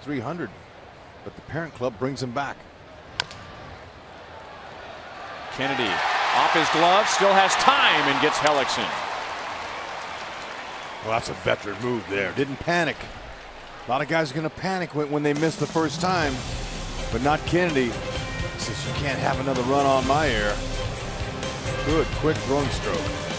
300, but the parent club brings him back. Kennedy off his glove, still has time, and gets Hellickson. Well, that's a veteran move there. Didn't panic. A lot of guys are going to panic when they miss the first time, but not Kennedy. He says, you can't have another run on my air. Good, quick throwing stroke.